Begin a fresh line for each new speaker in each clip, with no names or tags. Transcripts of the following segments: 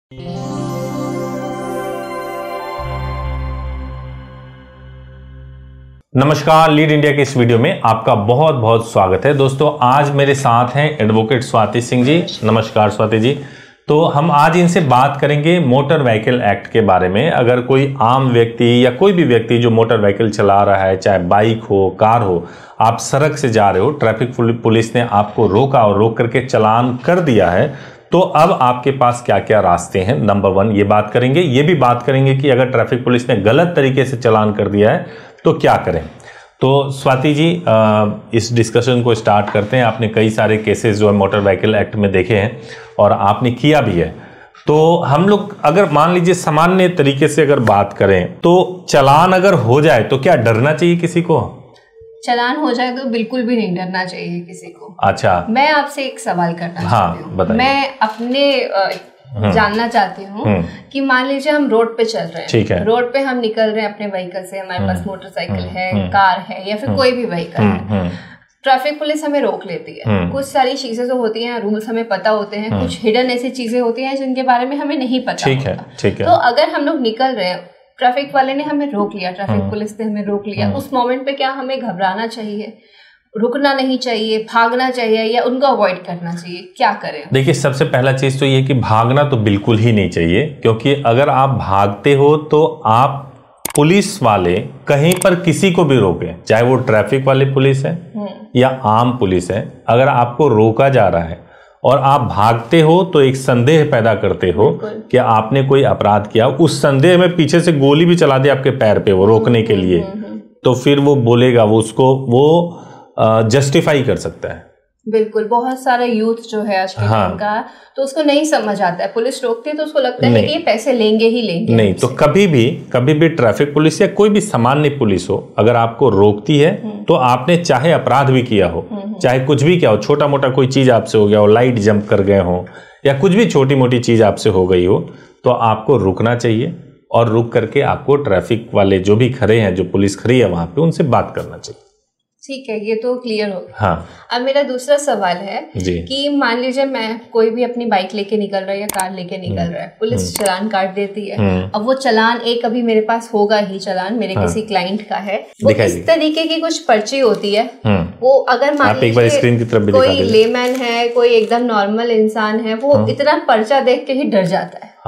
नमस्कार, lead India के इस वीडियो में आपका बहुत बहुत स्वागत है। दोस्तों, आज मेरे साथ हैं एडवोकेट स्वाति सिंह जी। नमस्कार स्वाति जी। तो हम आज इनसे बात करेंगे मोटर व्हीकल एक्ट के बारे में। अगर कोई आम व्यक्ति या कोई भी व्यक्ति जो मोटर व्हीकल चला रहा है, चाहे बाइक हो, कार हो, आप सड़क से जा रहे हो, ट्रैफिक पुलिस ने आपको रोका और रोक करके चालान कर दिया है, तो अब आपके पास क्या क्या रास्ते हैं, नंबर 1 ये बात करेंगे। ये भी बात करेंगे कि अगर ट्रैफिक पुलिस ने गलत तरीके से चालान कर दिया है तो क्या करें। तो स्वाति जी, इस डिस्कशन को स्टार्ट करते हैं। आपने कई सारे केसेस जो है मोटर व्हीकल एक्ट में देखे हैं और आपने किया भी है। तो हम लोग अगर मान लीजिए सामान्य तरीके से अगर बात करें तो चालान अगर हो जाए तो क्या डरना चाहिए किसी को?
चालान हो जाए तो बिल्कुल भी नहीं डरना चाहिए किसी को।
अच्छा,
मैं आपसे एक सवाल करना चाहती हूँ।
बताइए।
मैं अपने जानना चाहती हूँ कि मान लीजिए हम रोड पे चल रहे हैं,
ठीक है।
रोड पे हम निकल रहे हैं अपने व्हीकल से, हमारे पास मोटरसाइकिल है, कार है या फिर कोई भी व्हीकल है। ट्रैफिक पुलिस हमें रोक लेती है। कुछ सारी चीजें जो होती हैं, रूल्स हमें पता होते हैं, कुछ हिडन ऐसी चीजें होती हैं जिनके बारे में हमें नहीं पता होता। तो अगर हम लोग निकल रहे हैं, ट्रैफिक वाले ने हमें रोक लिया, ट्रैफिक पुलिस ने हमें रोक लिया, उस मोमेंट पे क्या हमें घबराना चाहिए, रुकना नहीं चाहिए, भागना चाहिए या उनको अवॉइड करना चाहिए? क्या करें? देखिए,
सबसे पहला चीज तो ये कि भागना तो बिल्कुल ही नहीं चाहिए, क्योंकि अगर आप भागते हो तो आप पुलिस वाले कहीं पर किसी को भी रोके, चाहे वो ट्रैफिक वाले पुलिस है या आम पुलिस है, अगर आपको रोका जा रहा है और आप भागते हो तो एक संदेह पैदा करते हो कि आपने कोई अपराध किया। उस संदेह में पीछे से गोली भी चला दे आपके पैर पे वो रोकने के लिए, तो फिर वो बोलेगा, वो उसको वो जस्टिफाई कर सकता है।
बिल्कुल। बहुत सारा यूथ जो है आज के टाइम का, तो उसको नहीं समझ आता है, पुलिस रोकती है तो उसको लगता है कि ये पैसे लेंगे ही लेंगे।
नहीं, तो कभी भी ट्रैफिक पुलिस या कोई भी सामान्य पुलिस हो, अगर आपको रोकती है तो आपने चाहे अपराध भी किया हो, चाहे कुछ भी किया हो, छोटा मोटा कोई चीज आपसे हो गया हो, लाइट जंप कर गए हो या कुछ भी छोटी मोटी चीज आपसे हो गई हो, तो आपको रुकना चाहिए और रुक करके आपको ट्रैफिक वाले जो भी खड़े हैं, जो पुलिस खड़ी है वहां पे, उनसे बात करना चाहिए।
ठीक है, ये तो क्लियर हो गया।
हाँ।
अब मेरा दूसरा सवाल है कि मान लीजिए मैं कोई भी अपनी बाइक लेके निकल रहा है या कार लेके निकल रहा है, पुलिस चालान काट देती है। अब वो चालान एक अभी मेरे पास होगा ही चालान, मेरे किसी क्लाइंट का है, वो इस तरीके की कुछ पर्ची होती है। वो अगर मान लीजिए कोई लेमैन है, कोई एकदम नॉर्मल इंसान है, वो इतना पर्चा देख के ही डर जाता है।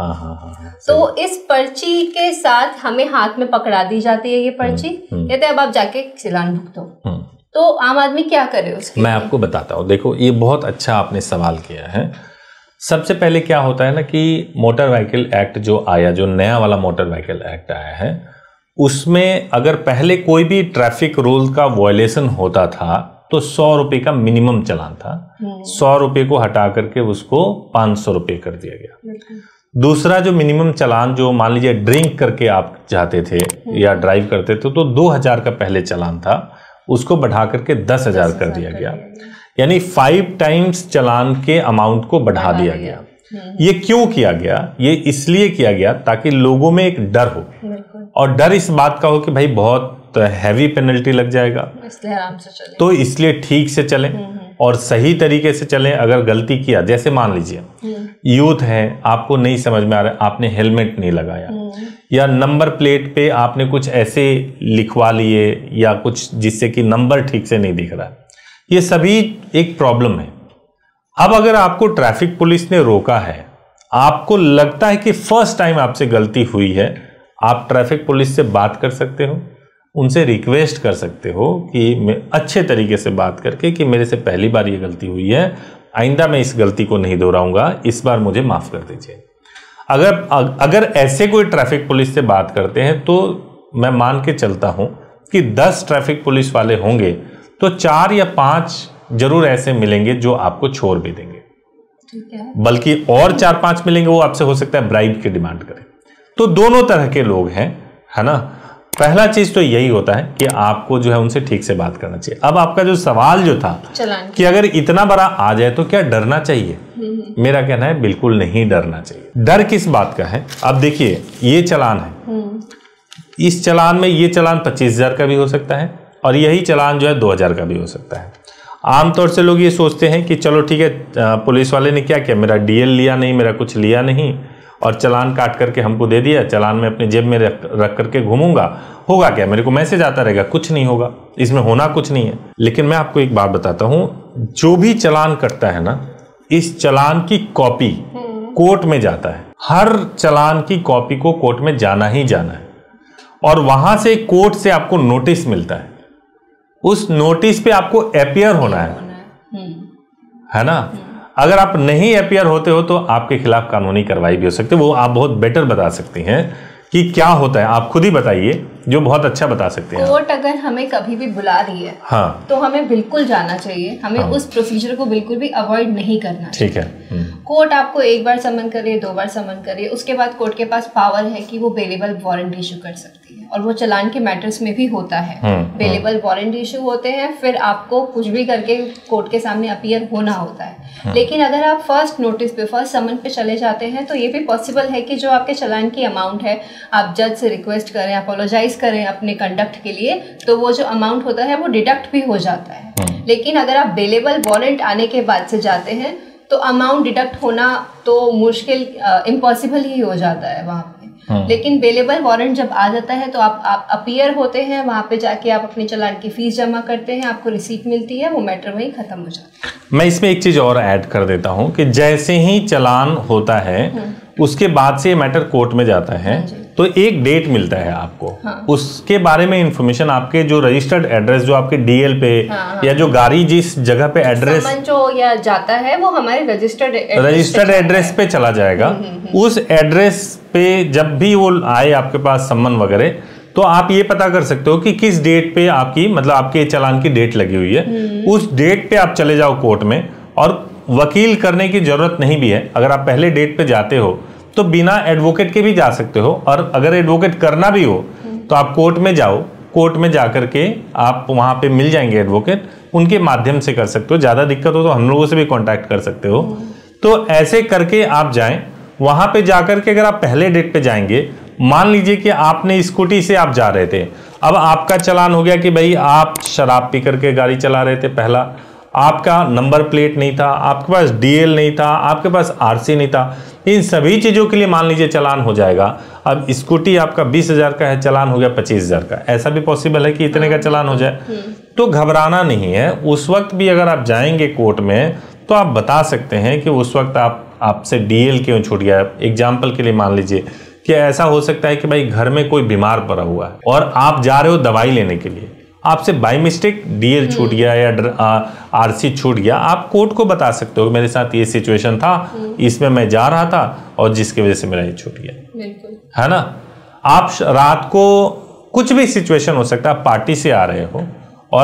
तो इस पर्ची के साथ हमें हाथ में पकड़ा दी जाती है ये पर्ची, कहते हैं अब आप जाके चालान भुगतो। तो आम आदमी क्या करे उसके?
मैं आपको बताता हूँ। देखो, ये बहुत अच्छा आपने सवाल किया है। सबसे पहले क्या होता है ना कि मोटर व्हीकल एक्ट जो आया, जो नया वाला मोटर व्हीकल एक्ट आया है, उसमें अगर पहले कोई भी ट्रैफिक रूल का वायलेशन होता था तो 100 रुपए का मिनिमम चालान था। 100 रुपए को हटा करके उसको 500 रुपए कर दिया गया। दूसरा जो मिनिमम चालान, जो मान लीजिए ड्रिंक करके आप जाते थे या ड्राइव करते थे, तो 2000 का पहले चालान था, उसको बढ़ा करके 10,000 कर दिया गया। यानी 5 टाइम्स चालान के अमाउंट को बढ़ा दिया गया। ये क्यों किया गया? ये इसलिए किया गया ताकि लोगों में एक डर हो, और डर इस बात का हो कि भाई बहुत हैवी पेनल्टी लग जाएगा,
इसलिए आराम से चलें।
तो इसलिए ठीक से चलें और सही तरीके से चलें। अगर गलती किया, जैसे मान लीजिए यूथ है, आपको नहीं समझ में आ रहा है, आपने हेलमेट नहीं लगाया या नंबर प्लेट पे आपने कुछ ऐसे लिखवा लिए या कुछ जिससे कि नंबर ठीक से नहीं दिख रहा, ये सभी एक प्रॉब्लम है। अब अगर आपको ट्रैफिक पुलिस ने रोका है, आपको लगता है कि फर्स्ट टाइम आपसे गलती हुई है, आप ट्रैफिक पुलिस से बात कर सकते हो, उनसे रिक्वेस्ट कर सकते हो कि मैं अच्छे तरीके से बात करके कि मेरे से पहली बार ये गलती हुई है, आइंदा मैं इस गलती को नहीं दोहराऊंगा, इस बार मुझे माफ कर दीजिए। अगर ऐसे कोई ट्रैफिक पुलिस से बात करते हैं तो मैं मान के चलता हूं कि 10 ट्रैफिक पुलिस वाले होंगे तो 4 या 5 जरूर ऐसे मिलेंगे जो आपको छोड़ भी देंगे।
ठीक है।
बल्कि और 4-5 मिलेंगे, वो आपसे हो सकता है ब्राइब की डिमांड करें। तो दोनों तरह के लोग हैं, है ना। पहला चीज तो यही होता है कि आपको जो है उनसे ठीक से बात करना चाहिए। अब आपका जो सवाल जो था कि अगर इतना बड़ा आ जाए तो क्या डरना चाहिए, मेरा कहना है बिल्कुल नहीं डरना चाहिए। डर किस बात का है? अब देखिए, ये चालान है, इस चालान में ये चालान 25,000 का भी हो सकता है और यही चालान जो है 2,000 का भी हो सकता है। आमतौर से लोग ये सोचते हैं कि चलो ठीक है, पुलिस वाले ने क्या किया, मेरा डीएल लिया नहीं, मेरा कुछ लिया नहीं, और चालान काट करके हमको दे दिया, चालान में अपनी जेब में रख करके घूमूंगा, होगा क्या? मेरे को मैसेज आता रहेगा, कुछ नहीं होगा, इसमें होना कुछ नहीं है। लेकिन मैं आपको एक बात बताता हूं, जो भी चालान कटता है ना, इस चालान की कॉपी कोर्ट में जाता है। हर चालान की कॉपी को कोर्ट में जाना ही जाना है, और वहां से कोर्ट से आपको नोटिस मिलता है। उस नोटिस पे आपको अपीयर होना है ना। अगर आप नहीं अपीयर होते हो तो आपके खिलाफ कानूनी कार्रवाई भी हो सकती है। वो आप बहुत बेटर बता सकती हैं कि क्या होता है, आप खुद ही बताइए, जो बहुत अच्छा बता सकते हैं।
कोर्ट अगर हमें कभी भी बुला रही है, हाँ, तो हमें बिल्कुल जाना चाहिए। हमें उस प्रोसीजर को बिल्कुल भी अवॉइड नहीं करना चाहिए। ठीक है। कोर्ट आपको एक बार समन करे, 2 बार समन करे, उसके बाद कोर्ट के पास पावर है कि वो बेलेबल वारंट इशू कर सकती है, और वो चालान के मैटर्स में भी होता है। बेलेबल वारंट इशू होते हैं, फिर आपको कुछ भी करके कोर्ट के सामने अपीयर होना होता है। लेकिन अगर आप फर्स्ट नोटिस पे, फर्स्ट समन पे चले जाते हैं, तो ये भी पॉसिबल है कि जो आपके चालान की अमाउंट है, आप जज से रिक्वेस्ट करें, अपोलोजाइज करें अपने कंडक्ट के लिए, तो वो जो अमाउंट होता है वो डिडक्ट भी हो जाता है। लेकिन अगर आप बेलेबल वारंट आने के बाद से जाते हैं तो अमाउंट डिडक्ट होना तो मुश्किल, इम्पॉसिबल ही हो जाता है वहाँ पे। लेकिन बेलेबल वारंट जब आ जाता है तो आप अपीयर होते हैं, वहाँ पे जाके आप अपनी चालान की फीस जमा करते हैं, आपको रिसीट मिलती है, वो मैटर वहीं खत्म हो जाता है।
मैं इसमें एक चीज और ऐड कर देता हूँ कि जैसे ही चालान होता है उसके बाद से ये मैटर कोर्ट में जाता है, तो एक डेट मिलता है आपको। उसके बारे में इंफॉर्मेशन आपके जो रजिस्टर्ड एड्रेस, जो आपके डीएल पे या जो गाड़ी जिस जगह पे एड्रेस
जो या जाता है, वो हमारे रजिस्टर्ड
एड्रेस पे चला जाएगा। उस एड्रेस पे जब भी वो आए आपके पास सम्मन वगैरह, तो आप ये पता कर सकते हो कि किस डेट पे आपकी, मतलब आपके चालान की डेट लगी हुई है। उस डेट पे आप चले जाओ कोर्ट में, और वकील करने की जरूरत नहीं भी है। अगर आप पहले डेट पे जाते हो तो बिना एडवोकेट के भी जा सकते हो, और अगर एडवोकेट करना भी हो तो आप कोर्ट में जाओ, कोर्ट में जा करके आप वहां पे मिल जाएंगे एडवोकेट, उनके माध्यम से कर सकते हो। ज़्यादा दिक्कत हो तो हम लोगों से भी कांटेक्ट कर सकते हो। तो ऐसे करके आप जाएं, वहां पे जाकर के अगर आप पहले डेट पे जाएंगे, मान लीजिए कि आपने स्कूटी से आप जा रहे थे, अब आपका चालान हो गया कि भाई आप शराब पी करके गाड़ी चला रहे थे, पहला आपका नंबर प्लेट नहीं था, आपके पास डीएल नहीं था, आपके पास आरसी नहीं था, इन सभी चीज़ों के लिए मान लीजिए चालान हो जाएगा। अब स्कूटी आपका 20,000 का है, चालान हो गया 25,000 का, ऐसा भी पॉसिबल है कि इतने का चालान हो जाए। तो घबराना नहीं है। उस वक्त भी अगर आप जाएंगे कोर्ट में तो आप बता सकते हैं कि उस वक्त आपसे डीएल क्यों छूट गया। एग्जाम्पल के लिए मान लीजिए कि ऐसा हो सकता है कि भाई घर में कोई बीमार पड़ा हुआ है और आप जा रहे हो दवाई लेने के लिए, आपसे बाय मिस्टेक डीएल छूट गया या आरसी छूट गया, आप कोर्ट को बता सकते हो मेरे साथ ये सिचुएशन था, इसमें मैं जा रहा था और जिसकी वजह से मेरा ये छूट गया। बिल्कुल, है ना। आप रात को कुछ भी सिचुएशन हो सकता है, पार्टी से आ रहे हो और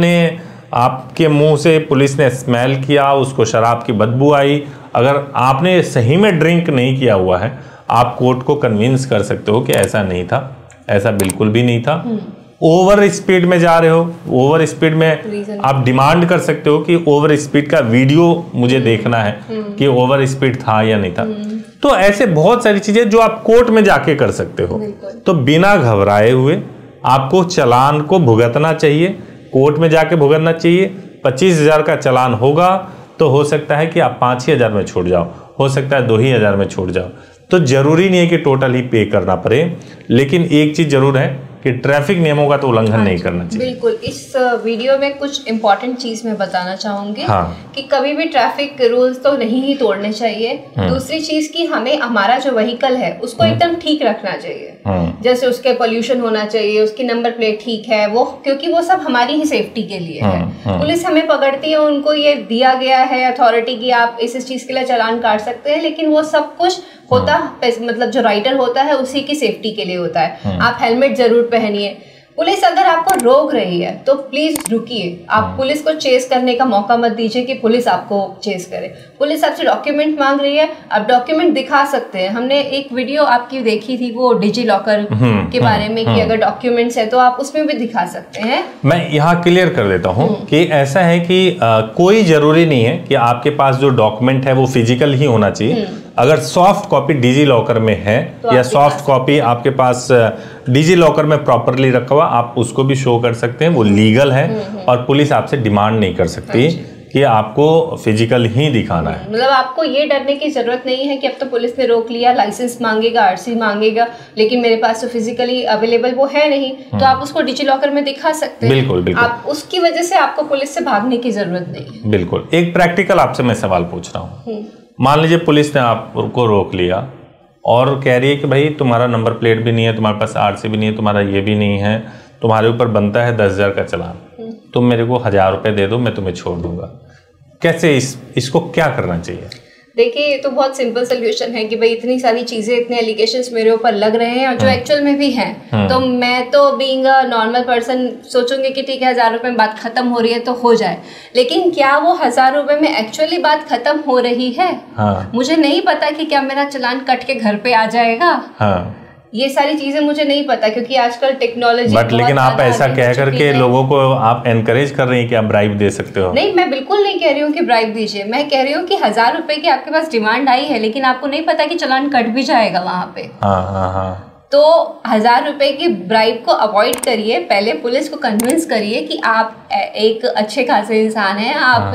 आपके मुंह से पुलिस ने स्मेल किया, उसको शराब की बदबू आई, अगर आपने सही में ड्रिंक नहीं किया हुआ है, आप कोर्ट को कन्विंस कर सकते हो कि ऐसा नहीं था, ऐसा बिल्कुल भी नहीं था। ओवर स्पीड में जा रहे हो, ओवर स्पीड में आप डिमांड कर सकते हो कि ओवर स्पीड का वीडियो मुझे देखना है कि ओवर स्पीड था या नहीं था। तो ऐसे बहुत सारी चीजें जो आप कोर्ट में जाके कर सकते हो। तो बिना घबराए हुए आपको चालान को भुगतना चाहिए, कोर्ट में जाके भुगतना चाहिए। 25,000 का चालान होगा तो हो सकता है कि आप 5,000 में छूट जाओ, हो सकता है 2,000 में छूट जाओ। तो जरूरी नहीं है कि टोटल ही पे करना पड़े, लेकिन एक चीज जरूर है कि ट्रैफिक नियमों का तो उल्लंघन नहीं करना चाहिए।
बिल्कुल। इस वीडियो में कुछ इम्पोर्टेंट चीज मैं बताना चाहूंगी कि कभी भी ट्रैफिक रूल्स तो नहीं ही तोड़ने चाहिए। दूसरी चीज कि हमें हमारा जो व्हीकल है उसको एकदम ठीक रखना चाहिए, जैसे उसके पोल्यूशन होना चाहिए, उसकी नंबर प्लेट ठीक है, वो क्योंकि वो सब हमारी ही सेफ्टी के लिए है। पुलिस हमें पकड़ती है, उनको ये दिया गया है अथॉरिटी की आप इस चीज के लिए चालान काट सकते हैं, लेकिन वो सब कुछ होता मतलब जो राइडर होता है उसी की सेफ्टी के लिए होता है। आप हेलमेट जरूर पहनिए। पुलिस अगर आपको रोक रही है तो प्लीज रुकिए। आप पुलिस को चेस करने का मौका मत दीजिए कि पुलिस आपको चेस करे। पुलिस आपसे डॉक्यूमेंट मांग रही है, आप डॉक्यूमेंट दिखा सकते हैं। हमने एक वीडियो आपकी देखी थी वो डिजी लॉकर के बारे में कि अगर डॉक्यूमेंट्स है तो आप उसमें भी दिखा सकते हैं।
मैं यहाँ क्लियर कर देता हूँ कि ऐसा है कि कोई जरूरी नहीं है कि आपके पास जो डॉक्यूमेंट है वो फिजिकल ही होना चाहिए। अगर सॉफ्ट कॉपी डिजी लॉकर में है तो या सॉफ्ट कॉपी आपके पास डिजी लॉकर में प्रॉपरली रखा हुआ, आप उसको भी शो कर सकते हैं, वो लीगल है और पुलिस आपसे डिमांड नहीं कर सकती कि आपको फिजिकल ही दिखाना है।
मतलब आपको ये डरने की जरूरत नहीं है कि अब तो पुलिस ने रोक लिया, लाइसेंस मांगेगा, आरसी मांगेगा, लेकिन मेरे पास तो फिजिकली अवेलेबल वो है नहीं, तो आप उसको डिजी लॉकर में दिखा सकते हैं।
बिल्कुल बिल्कुल।
आप उसकी वजह से आपको पुलिस से भागने की जरूरत नहीं है।
बिल्कुल। एक प्रैक्टिकल आपसे मैं सवाल पूछ रहा हूँ, मान लीजिए पुलिस ने आपको रोक लिया और कह रही है कि भाई तुम्हारा नंबर प्लेट भी नहीं है, तुम्हारे पास आरसी भी नहीं है, तुम्हारा ये भी नहीं है, तुम्हारे ऊपर बनता है 10,000 का चालान, तुम मेरे को 1,000 रुपये दे दो, मैं तुम्हें छोड़ दूंगा। कैसे इसको क्या करना चाहिए?
देखिए, ये तो बहुत सिंपल सोल्यूशन है कि भाई इतनी सारी चीजें, इतने एलिगेशंस मेरे ऊपर लग रहे हैं और जो एक्चुअल में भी हैं, तो मैं तो बीइंग अ नॉर्मल पर्सन सोचूंगी कि ठीक है 1,000 रुपये में बात खत्म हो रही है तो हो जाए, लेकिन क्या वो 1,000 रुपये में एक्चुअली बात खत्म हो रही है? मुझे नहीं पता कि क्या मेरा चालान कट के घर पे आ जाएगा। ये सारी चीजें मुझे नहीं पता, क्योंकि आजकल टेक्नोलॉजी
लेकिन आप ऐसा कह करके लोगों को आप एनकरेज कर रही हैं कि आप ब्राइब दे सकते हो।
नहीं, मैं बिल्कुल नहीं कह रही हूँ कि ब्राइब दीजिए, मैं कह रही हूँ कि 1,000 रुपए की आपके पास डिमांड आई है, लेकिन आपको नहीं पता कि चालान कट भी जाएगा वहां पे। तो 1,000 रुपए की ब्राइब को अवॉइड करिए, पहले पुलिस को कन्विंस करिए कि आप एक अच्छे खासे इंसान हैं, आप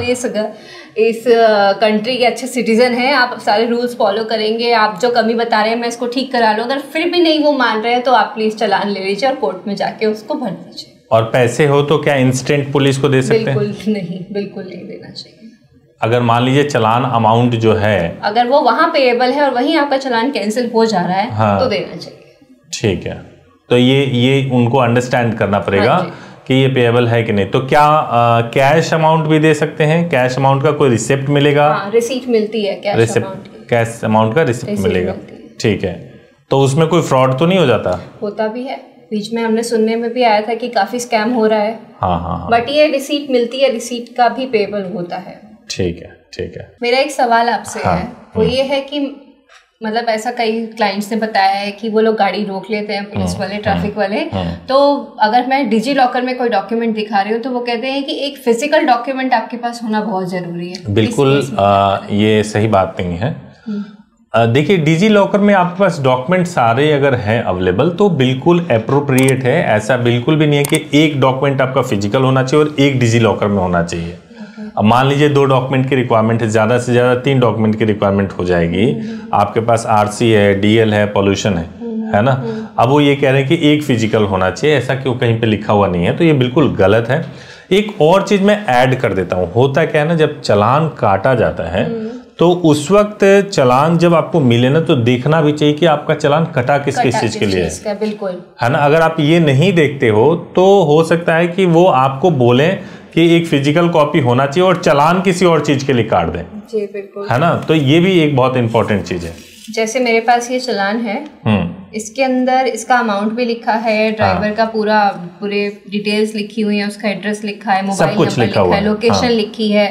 इस कंट्री के अच्छे सिटीजन हैं, आप सारे रूल्स फॉलो करेंगे, आप जो कमी बता रहे हैं मैं इसको ठीक करा लूँ। अगर फिर भी नहीं वो मान रहे हैं तो आप प्लीज चालान ले लीजिए और कोर्ट में जाके उसको भर दीजिए।
और पैसे हो तो क्या इंस्टेंट पुलिस को दे सकते हैं?
बिल्कुल नहीं, बिल्कुल नहीं देना चाहिए।
अगर मान लीजिए चालान अमाउंट जो है, अगर
वो वहाँ पेएबल है और वहीं आपका चालान कैंसिल हो जा रहा है, तो देना चाहिए।
ठीक है, तो ये उनको अंडरस्टैंड करना पड़ेगा कि ये पेएबल है कि नहीं। तो क्या कैश अमाउंट भी दे सकते हैं? कैश अमाउंट का कोई रिसिप्ट मिलेगा?
रिसीट मिलती है
कैश अमाउंट का रिसिप्ट मिलेगा। ठीक है, तो उसमें कोई फ्रॉड तो नहीं हो जाता?
होता भी है, बीच में हमने सुनने में भी आया था कि काफी स्कैम हो रहा है।
हाँ।
बट ये रिसीट मिलती है, रिसीट का भी पेएबल होता है।
ठीक है। मेरा
एक सवाल आपसे है, वो ये है कि मतलब ऐसा कई क्लाइंट्स ने बताया है कि वो लोग गाड़ी रोक लेते हैं पुलिस वाले, ट्रैफिक वाले, तो अगर मैं डिजी लॉकर में कोई डॉक्यूमेंट दिखा रही हूँ तो वो कहते हैं कि एक फिजिकल डॉक्यूमेंट आपके पास होना बहुत जरूरी है।
बिल्कुल ये सही बात नहीं है। देखिए, डिजी लॉकर में आपके पास डॉक्यूमेंट सारे अगर हैं अवेलेबल तो बिल्कुल अप्रोप्रिएट है। ऐसा बिल्कुल भी नहीं है कि एक डॉक्यूमेंट आपका फिजिकल होना चाहिए और एक डिजी लॉकर में होना चाहिए। अब मान लीजिए 2 डॉक्यूमेंट की रिक्वायरमेंट है, ज़्यादा से ज़्यादा 3 डॉक्यूमेंट की रिक्वायरमेंट हो जाएगी। आपके पास आरसी है, डीएल है, पॉल्यूशन है ना। अब वो ये कह रहे हैं कि एक फिजिकल होना चाहिए, ऐसा क्यों कहीं पे लिखा हुआ नहीं है, तो ये बिल्कुल गलत है। एक और चीज़ मैं ऐड कर देता हूँ, होता क्या है ना, जब चालान काटा जाता है तो उस वक्त चालान जब आपको मिले ना तो देखना भी चाहिए कि आपका चालान कटा किस चीज़ के लिए है।
बिल्कुल
है ना। अगर आप ये नहीं देखते हो तो हो सकता है कि वो आपको बोले कि एक फिजिकल कॉपी होना चाहिए और चालान किसी और चीज के लिए काट दें।
जी बिल्कुल,
है ना। तो ये भी एक बहुत इंपॉर्टेंट चीज है।
जैसे मेरे पास ये चालान है, इसके अंदर इसका अमाउंट भी लिखा है, ड्राइवर का पूरे डिटेल्स लिखी हुई है, उसका एड्रेस लिखा है, मोबाइल नंबर लिखा है, लोकेशन लिखी है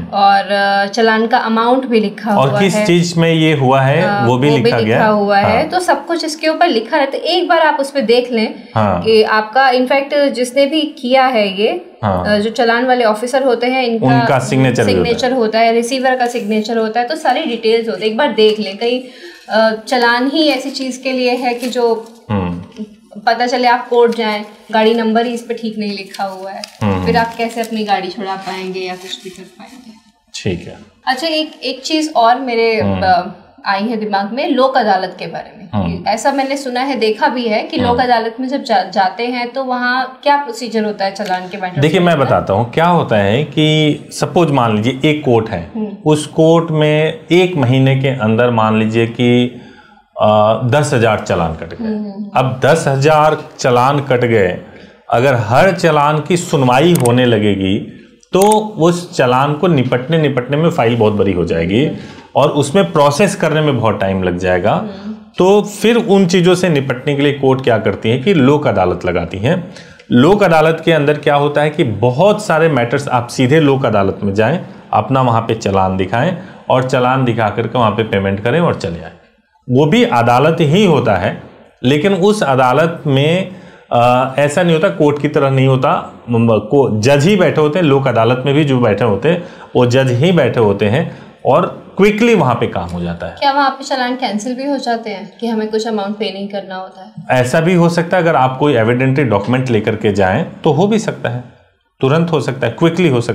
और चालान का अमाउंट भी लिखा हुआ है,
और किस चीज में ये हुआ है वो भी लिखा
हुआ है। तो सब कुछ इसके ऊपर लिखा रहता है। एक बार आप उस पर देख लें कि आपका, इनफैक्ट जिसने भी किया है ये, जो चालान वाले ऑफिसर होते हैं
उनका सिग्नेचर
होता है, रिसीवर का सिग्नेचर होता है, तो सारी डिटेल्स होते हैं। एक बार देख लें, कहीं चालान ही ऐसी चीज के लिए है कि जो पता चले आप कोर्ट जाएं, गाड़ी नंबर ही इस पे ठीक नहीं लिखा हुआ है, फिर आप कैसे अपनी गाड़ी छुड़ा पाएंगे या कुछ भी कर पाएंगे।
ठीक है।
अच्छा, एक चीज और मेरे आई है दिमाग में, लोक अदालत के बारे में। ऐसा मैंने सुना है, देखा भी है कि लोक अदालत में जब जाते हैं तो वहाँ क्या प्रोसीजर होता है चालान के बारे में।
देखिए, मैं बताता हूँ क्या होता है कि सपोज मान लीजिए एक कोर्ट है, उस कोर्ट में 1 महीने के अंदर मान लीजिए कि 10,000 चालान कट गए। अब 10,000 चालान कट गए, अगर हर चालान की सुनवाई होने लगेगी तो उस चालान को निपटने में फाइल बहुत बड़ी हो जाएगी और उसमें प्रोसेस करने में बहुत टाइम लग जाएगा। तो फिर उन चीज़ों से निपटने के लिए कोर्ट क्या करती है कि लोक अदालत लगाती हैं। लोक अदालत के अंदर क्या होता है कि बहुत सारे मैटर्स, आप सीधे लोक अदालत में जाएं, अपना वहाँ पे चालान दिखाएं और चालान दिखा करके वहाँ पे पेमेंट करें और चले आएं। वो भी अदालत ही होता है, लेकिन उस अदालत में ऐसा नहीं होता, कोर्ट की तरह नहीं होता, जज ही बैठे होते हैं। लोक अदालत में भी जो बैठे होते हैं वो जज ही बैठे होते हैं और क्विकली वहां पे काम हो जाता है।
क्या वहां पे चालान कैंसिल भी हो जाते हैं कि हमें कुछ अमाउंट पे नहीं करना होता है?
ऐसा भी हो सकता है, अगर आप कोई एविडेंटरी डॉक्यूमेंट लेकर के जाएं तो हो भी सकता है, तुरंत हो सकता है, क्विकली हो सकता है।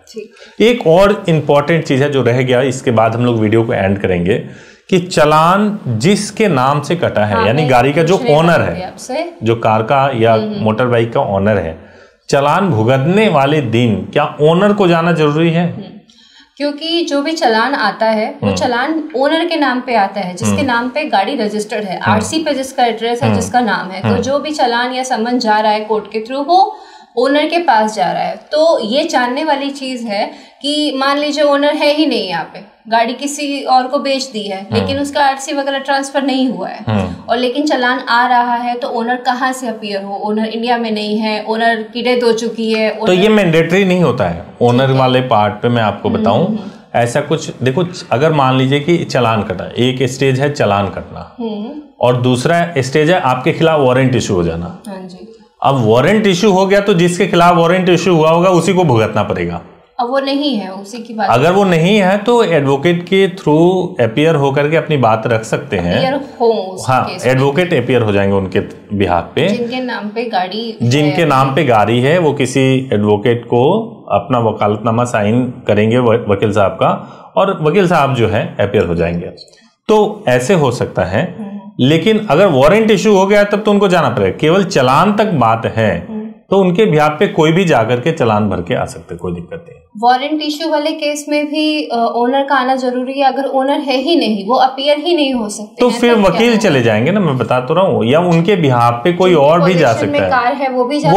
एक और इम्पॉर्टेंट चीज है जो रह गया, इसके बाद हम लोग वीडियो को एंड करेंगे, कि चालान जिसके नाम से कटा है, यानी गाड़ी का जो ओनर है, जो कार का या मोटर बाइक का ओनर है, चालान भुगतने वाले दिन क्या ओनर को जाना जरूरी है?
क्योंकि जो भी चालान आता है वो चालान ओनर के नाम पे आता है, जिसके नाम पे गाड़ी रजिस्टर्ड है, आरसी पे जिसका एड्रेस है, जिसका नाम है। तो जो भी चालान या समन जा रहा है कोर्ट के थ्रू, वो ओनर के पास जा रहा है। तो ये जानने वाली चीज है कि मान लीजिए ओनर है ही नहीं यहाँ पे, गाड़ी किसी और को बेच दी है, लेकिन उसका आरसी वगैरह ट्रांसफर नहीं हुआ है, और लेकिन चालान आ रहा है, तो ओनर कहाँ से अपीयर हो? ओनर इंडिया में नहीं है, ओनर की डेथ हो चुकी है।
तो ये मैंडेटरी नहीं होता है ओनर वाले पार्ट पे। मैं आपको बताऊं, ऐसा कुछ देखो, अगर मान लीजिए कि चालान कटा, एक स्टेज है चालान कटना, और दूसरा स्टेज है आपके खिलाफ वारंट इशू हो जाना। अब वारंट इशू हो गया तो जिसके खिलाफ वारंट इशू हुआ होगा उसी को भुगतना पड़ेगा।
अब वो नहीं है, उसी की बात।
अगर वो नहीं है तो एडवोकेट के थ्रू अपीयर होकर के अपनी बात रख सकते हैं। हाँ, एडवोकेट अपीयर हो जाएंगे उनके बिहाफ पे,
जिनके नाम पे गाड़ी,
जिनके नाम पे गाड़ी है, वो किसी एडवोकेट को अपना वकालतनामा साइन करेंगे वकील साहब का, और वकील साहब जो है अपीयर हो जाएंगे। तो ऐसे हो सकता है, लेकिन अगर वारंट इशू हो गया तब तो उनको जाना पड़ेगा। केवल चालान तक बात है तो उनके बिहाफ पे कोई भी जाकर के चालान भर के आ सकते, कोई दिक्कत नहीं।
वारंट इशू वाले केस में भी ओनर का आना जरूरी है। अगर ओनर है ही नहीं, वो अपीयर ही नहीं हो सकते,
तो फिर वकील चले जाएंगे ना, मैं बता तो रहा हूँ, या उनके बिहाफ पे कोई और भी जा सकता है।
कार है वो भी जा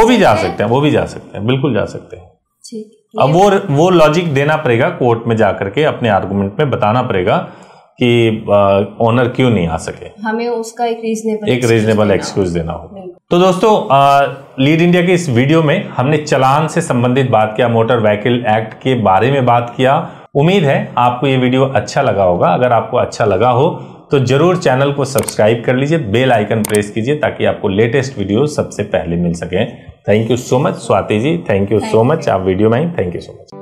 सकते हैं, बिल्कुल जा सकते हैं। अब वो लॉजिक देना पड़ेगा कोर्ट में जाकर के, अपने आर्गुमेंट में बताना पड़ेगा कि ओनर क्यों नहीं आ सके,
हमें उसका एक
रीजनेबल एक्सक्यूज देना होगा। तो दोस्तों, लीड इंडिया की इस वीडियो में हमने चालान से संबंधित बात किया, मोटर व्हीकल एक्ट के बारे में बात किया। उम्मीद है आपको ये वीडियो अच्छा लगा होगा। अगर आपको अच्छा लगा हो तो जरूर चैनल को सब्सक्राइब कर लीजिए, बेल आइकन प्रेस कीजिए, ताकि आपको लेटेस्ट वीडियो सबसे पहले मिल सके। Thank you so much Swati ji, thank you so much. आप वीडियो में आई, थैंक यू सो मच।